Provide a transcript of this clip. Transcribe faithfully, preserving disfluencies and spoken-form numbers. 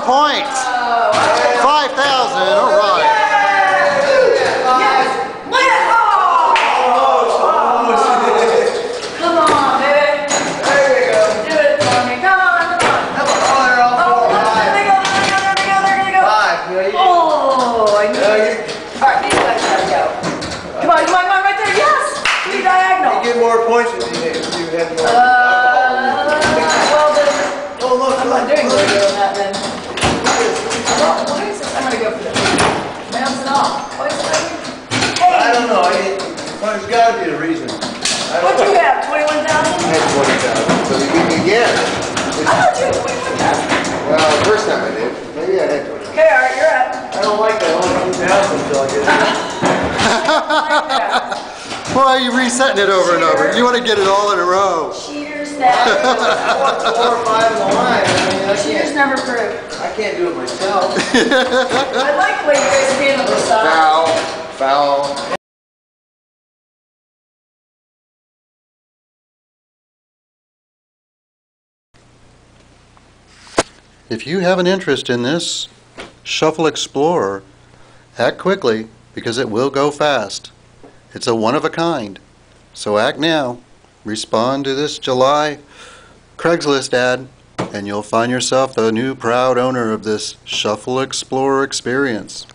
points. five thousand, all right. Come on, baby. There you go. Do it for me. Come on, come on. Come on. Oh, they're all four. Oh, there they go, there they go, there they go, there they go. Five. Oh, I knew it. All right, these guys gotta go. Come on, come on, come on, right there. Yes. Be diagonal. You get more points if you, if you have more. Uh, well, then. Oh, look, I'm not doing really good on that then. Oh, why is this? I'm gonna go for this. Bouncing off. Why is that? Hey. I don't know. I, there's got to be a reason. What'd you have? twenty-one thousand? I had twenty thousand. So you beat me again. I thought you had twenty-one thousand. Well, the first time I did. Maybe I had twenty. Okay, all right, you're up. I don't like that only two thousand until I get it. Why are you resetting it over and over? You want to get it all in a row. Cheaters that. I want four or five in the line. I mean, I Cheaters can't, never prove. I can't do it myself. I like the way you guys handle this stuff. Foul. Foul. If you have an interest in this Shuffle Explorer, act quickly because it will go fast. It's a one-of-a-kind. So act now. Respond to this July Craigslist ad and you'll find yourself the new proud owner of this Shuffle Explorer experience.